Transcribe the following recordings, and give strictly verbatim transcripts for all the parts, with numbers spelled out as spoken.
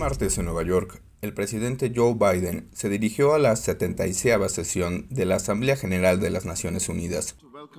martes en Nueva York, el presidente Joe Biden se dirigió a la setenta y seis sesión de la Asamblea General de las Naciones Unidas.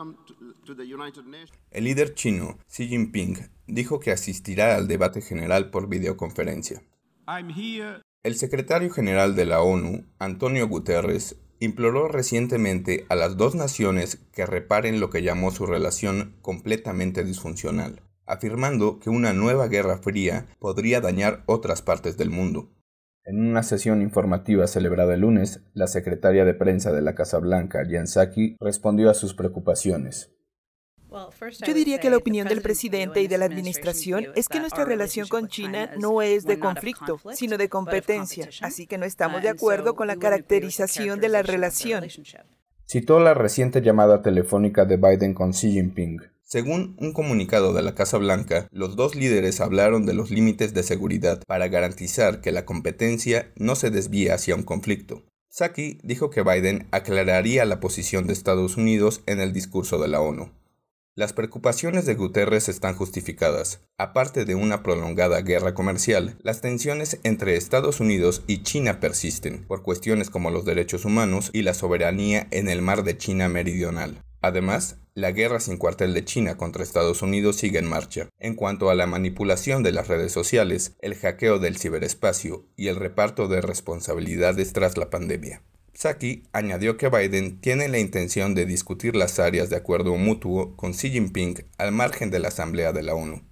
El líder chino, Xi Jinping, dijo que asistirá al debate general por videoconferencia. El secretario general de la ONU, Antonio Guterres, imploró recientemente a las dos naciones que reparen lo que llamó su relación completamente disfuncional, afirmando que una nueva guerra fría podría dañar otras partes del mundo. En una sesión informativa celebrada el lunes, la secretaria de prensa de la Casa Blanca, Jen Psaki, respondió a sus preocupaciones. Yo diría que la opinión del presidente y de la administración es que nuestra relación con China no es de conflicto, sino de competencia, así que no estamos de acuerdo con la caracterización de la relación. Citó la reciente llamada telefónica de Biden con Xi Jinping. Según un comunicado de la Casa Blanca, los dos líderes hablaron de los límites de seguridad para garantizar que la competencia no se desvíe hacia un conflicto. Psaki dijo que Biden aclararía la posición de Estados Unidos en el discurso de la ONU. Las preocupaciones de Guterres están justificadas. Aparte de una prolongada guerra comercial, las tensiones entre Estados Unidos y China persisten, por cuestiones como los derechos humanos y la soberanía en el mar de China Meridional. Además, la guerra sin cuartel de China contra Estados Unidos sigue en marcha. En cuanto a la manipulación de las redes sociales, el hackeo del ciberespacio y el reparto de responsabilidades tras la pandemia. Psaki añadió que Biden tiene la intención de discutir las áreas de acuerdo mutuo con Xi Jinping al margen de la Asamblea de la ONU.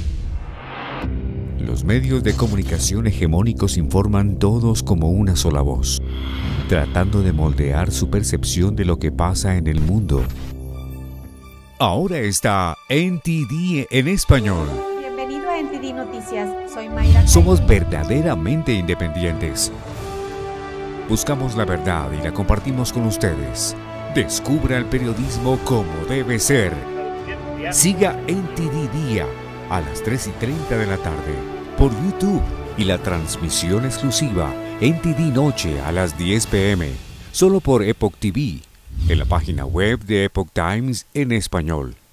Los medios de comunicación hegemónicos informan todos como una sola voz, tratando de moldear su percepción de lo que pasa en el mundo. Ahora está N T D en español. Bienvenido a N T D Noticias, soy Mayra. Somos verdaderamente independientes. Buscamos la verdad y la compartimos con ustedes. Descubra el periodismo como debe ser. Siga N T D Día a las tres y treinta de la tarde por YouTube y la transmisión exclusiva N T D Noche a las diez p m solo por Epoch T V, en la página web de Epoch Times en español.